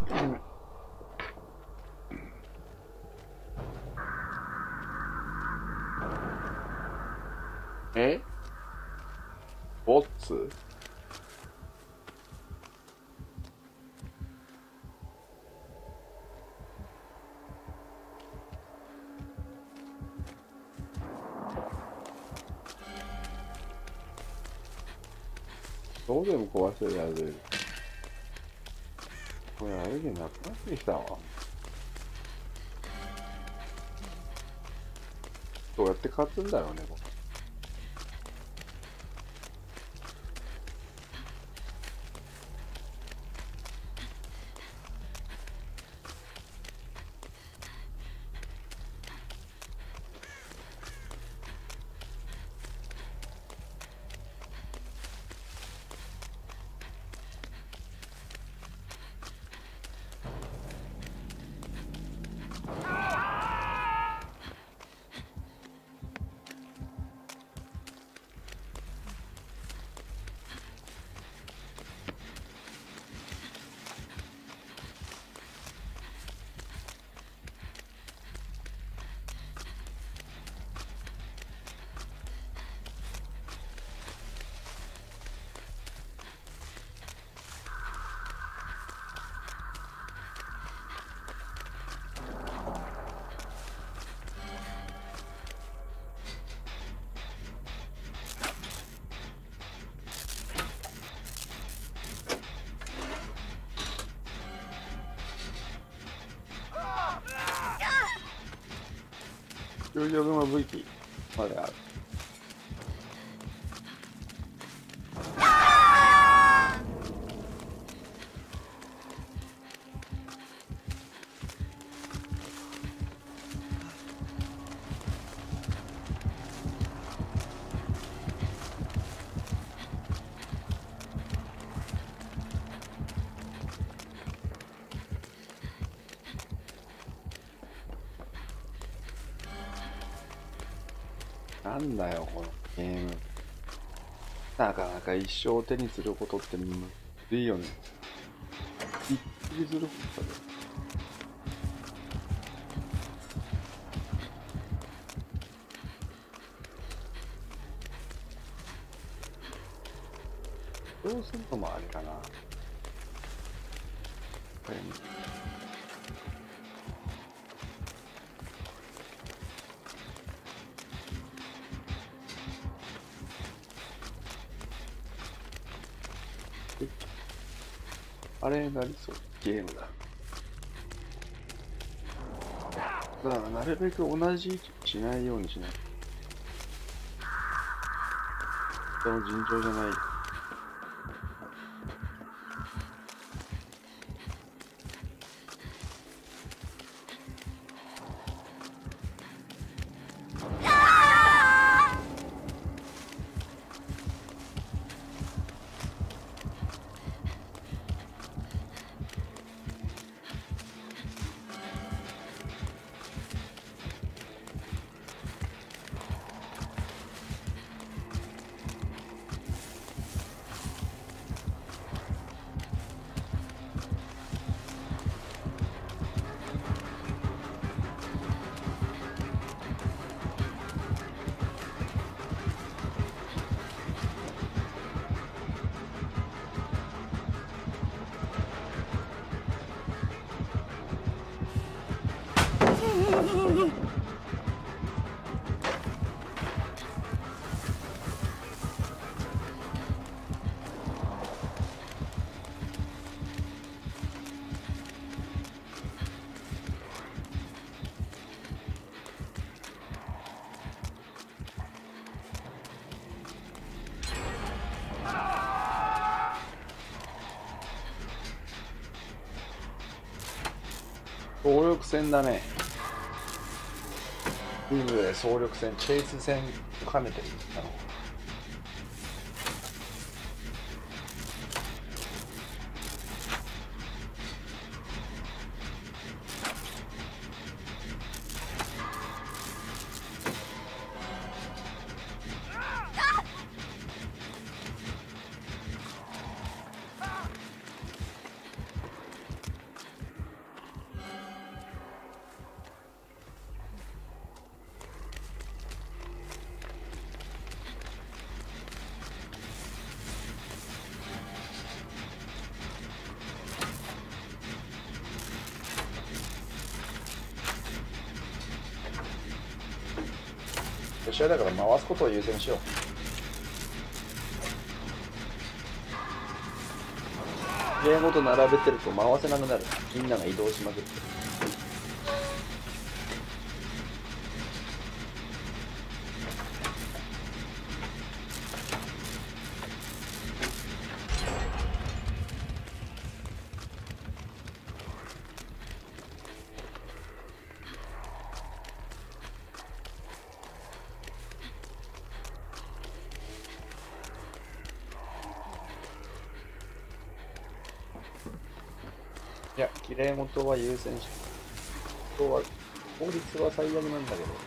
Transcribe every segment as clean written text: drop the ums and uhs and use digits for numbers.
えボッツどうでも壊せるやつ。これあれでなくなってきたわ。どうやって勝つんだろうね、これ。究極の武器まである。なんだよこのゲーム。なかなか一生手にすることってむずいよね。びっくりすることだよ。どうするのもあれかな。これあれになりそうゲームだ。だからなるべく同じ位置にしないようにしない。人の尋常じゃない。総力戦だね。リムで総力戦、チェイス戦を兼ねてる。 試合だから回すことを優先しよう。ゲームごと並べてると回せなくなる。みんなが移動しまくって。いや、綺麗事は優先して、法律は最悪なんだけど。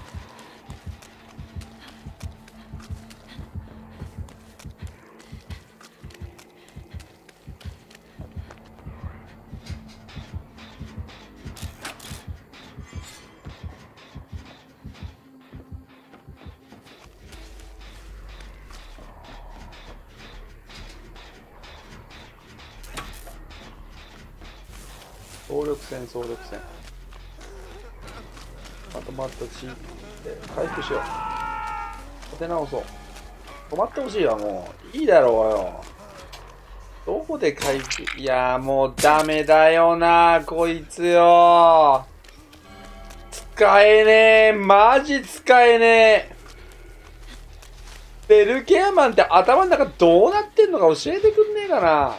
総力戦まとまった地域で回復しよう。立て直そう。止まってほしいわ。もういいだろうよ。どこで回復。いやーもうダメだよなこいつよ。使えねえ。マジ使えねえ。ベルケアマンって頭の中どうなってんのか教えてくんねえかな。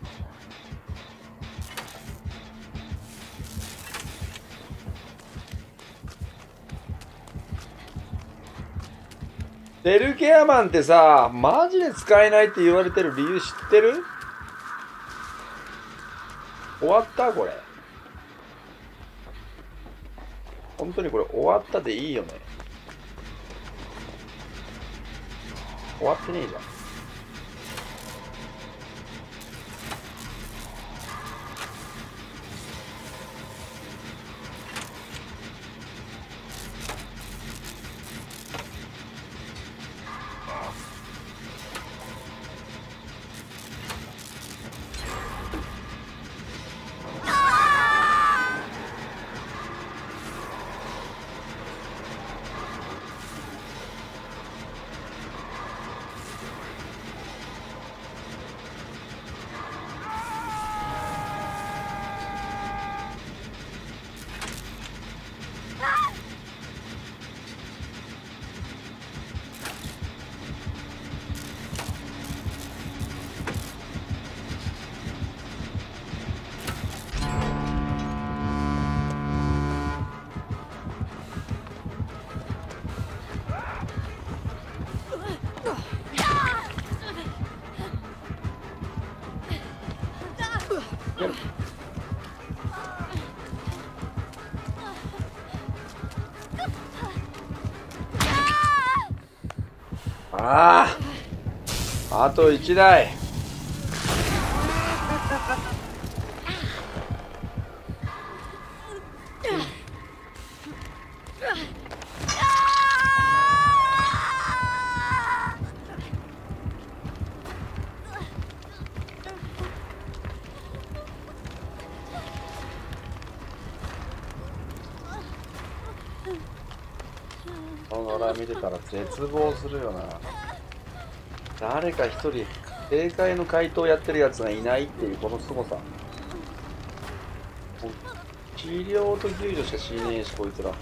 ベルケアマンってさ、マジで使えないって言われてる理由知ってる？終わったこれ。本当にこれ終わったでいいよね。終わってねえじゃん。ああ、あと1台。このラ見てたら絶望するよな。誰か一人正解の回答やってるやつがいないっていうこの凄さ。治療と救助しかしねえし、こいつら。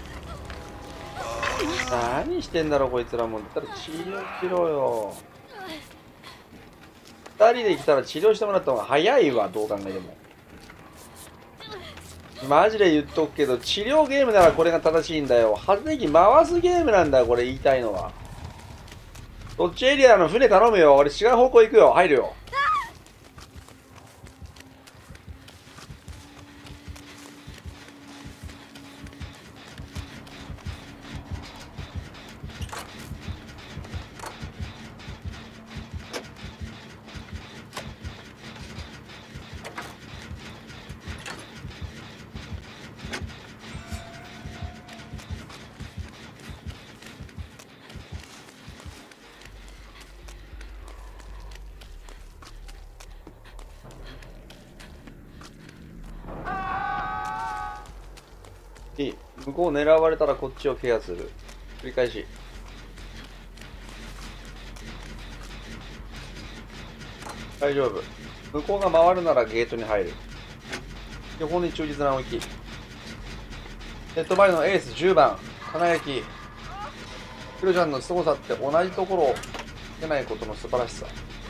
何してんだろうこいつらも。だったら治療しろよ。2人で来たら治療してもらった方が早いわ、どう考えても。マジで言っとくけど、治療ゲームならこれが正しいんだよ。発電機回すゲームなんだよ、これ言いたいのは。どっちエリアの船頼むよ。俺違う方向行くよ。入るよ。いい。向こう狙われたらこっちをケアする。繰り返し。 大丈夫。向こうが回るならゲートに入る。基本に忠実な動き。ヘッドバイのエース10番、輝き。クロちゃんの凄さって同じところを出ないことの素晴らしさ。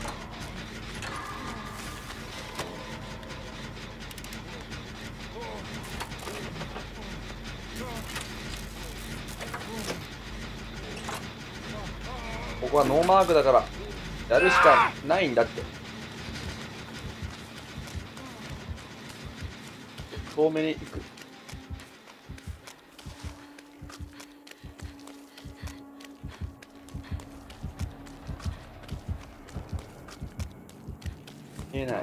ここはノーマークだからやるしかないんだって。遠目に行く。見えない。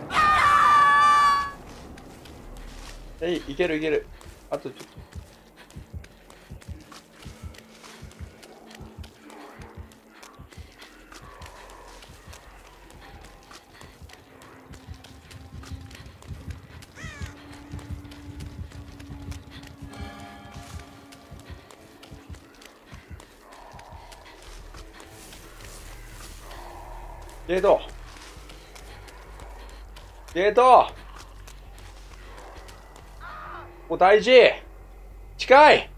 いけるいける。あとちょっと。ゲートゲートもう大事近い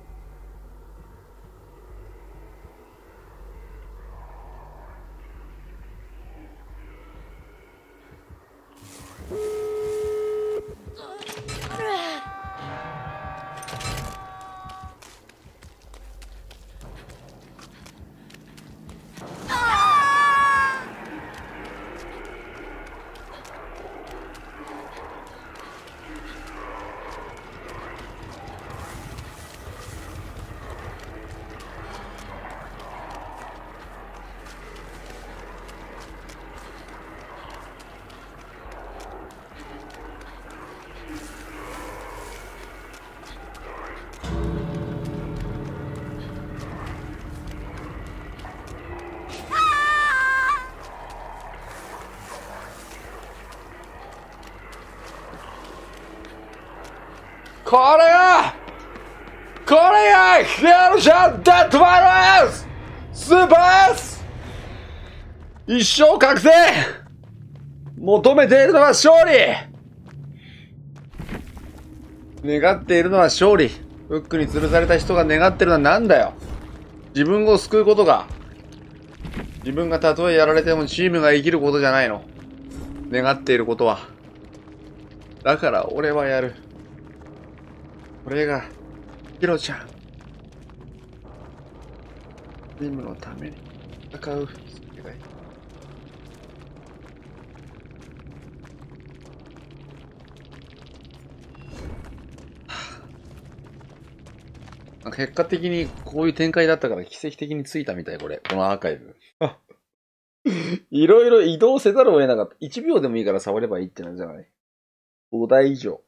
これがヒアルシャンデッドバイロススーパー S 一生覚醒求めているのは勝利願っているのは勝利フックに吊るされた人が願ってるのは何だよ自分を救うことが自分がたとえやられてもチームが生きることじゃないの願っていることはだから俺はやるこれがヒロちゃんチームのために戦う結果的にこういう展開だったから奇跡的についたみたいこのアーカイブいろいろ移動せざるを得なかった1秒でもいいから触ればいいってなんじゃない5台以上